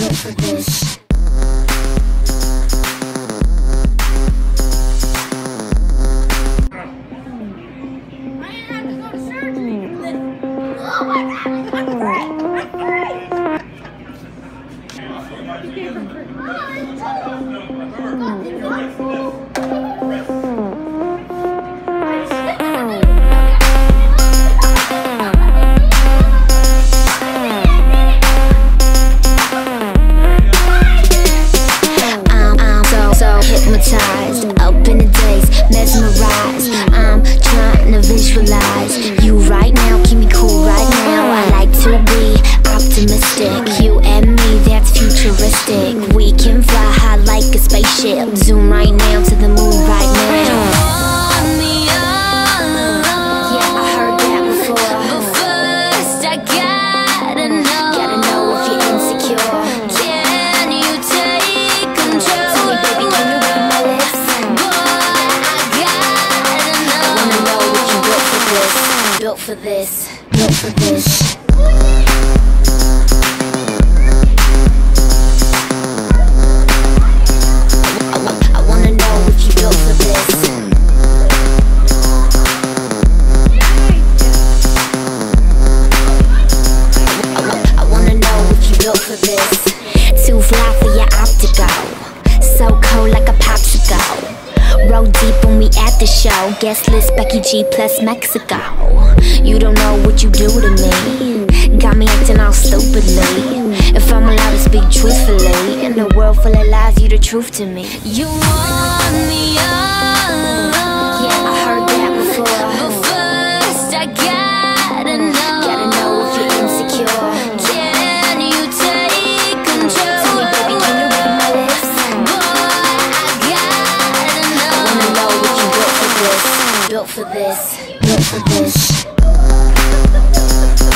built for this. Up in the days, mesmerized. I'm trying to visualize you right now, keep me cool right now. I like to be optimistic. You and me, that's futuristic. We can fly high like a spaceship. Zoom right now to the moon right now. Built for this, built for this. I wanna know if you built for this. I wanna know if you built for this. Too fly for your optical, so cold like a popsicle. Roll deep on me at the show. Guest list Becky G plus Mexico. You don't know what you do to me. Got me acting all stupidly. If I'm allowed to speak truthfully, in a world full of lies, you the truth to me. You want me all alone. Yeah, I heard that before. But first I gotta know if you're insecure. Can you take control? Tell me, baby, can you read my lips? Boy, I wanna know if you built for this. Built for this. Built for this.